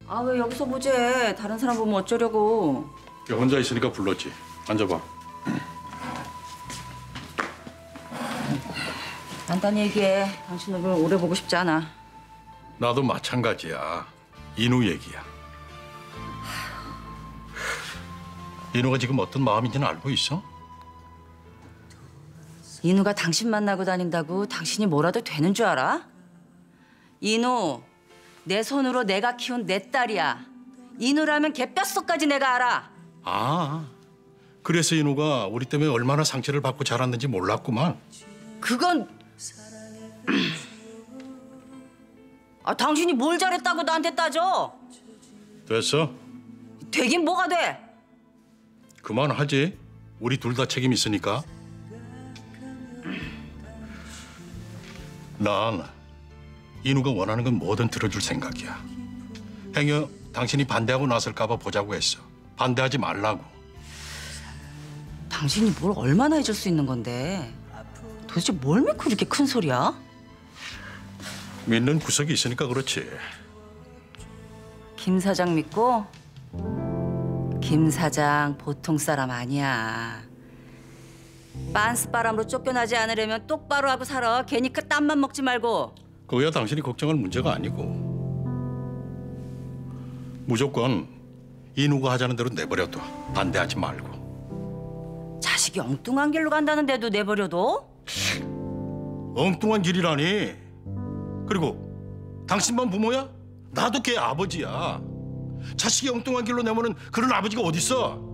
아, 왜 여기서 보지? 다른 사람 보면 어쩌려고. 야, 혼자 있으니까 불렀지. 앉아봐. 간단히 얘기해. 당신 얼굴 오래 보고 싶지 않아. 나도 마찬가지야. 인우 얘기야. 인우가 지금 어떤 마음인지는 알고 있어? 인우가 당신 만나고 다닌다고 당신이 뭐라도 되는 줄 알아? 인우, 내 손으로 내가 키운 내 딸이야. 인우라면 걔 뼛속까지 내가 알아. 아, 그래서 인우가 우리 때문에 얼마나 상처를 받고 자랐는지 몰랐구만. 그건... 아, 당신이 뭘 잘했다고 나한테 따져? 됐어? 되긴 뭐가 돼? 그만하지. 우리 둘 다 책임 있으니까. 난 인우가 원하는 건 뭐든 들어줄 생각이야. 행여 당신이 반대하고 나설까 봐 보자고 했어. 반대하지 말라고. 당신이 뭘 얼마나 해줄 수 있는 건데. 도대체 뭘 믿고 이렇게 큰 소리야? 믿는 구석이 있으니까 그렇지. 김 사장 믿고? 김 사장 보통 사람 아니야. 빤스바람으로 쫓겨나지 않으려면 똑바로 하고 살아. 괜히 그 땀만 먹지 말고. 그거야 당신이 걱정할 문제가 아니고. 무조건 인우가 하자는 대로 내버려둬. 반대하지 말고. 자식이 엉뚱한 길로 간다는데도 내버려둬? 엉뚱한 길이라니. 그리고 당신만 부모야? 나도 걔 아버지야. 자식이 엉뚱한 길로 내모는 그런 아버지가 어딨어?